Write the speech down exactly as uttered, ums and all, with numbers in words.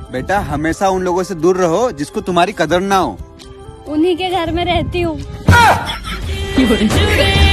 बेटा हमेशा उन लोगों से दूर रहो जिसको तुम्हारी कदर ना हो। उन्हीं के घर में रहती हूँ।